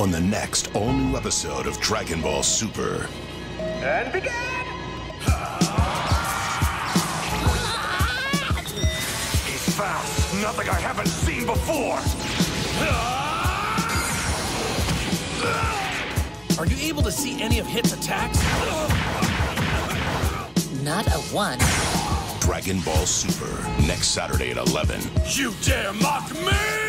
on the next all-new episode of Dragon Ball Super. And begin! He's fast. Nothing I haven't seen before. Are you able to see any of Hit's attacks? Not a one. Dragon Ball Super, next Saturday at 11. You dare mock me!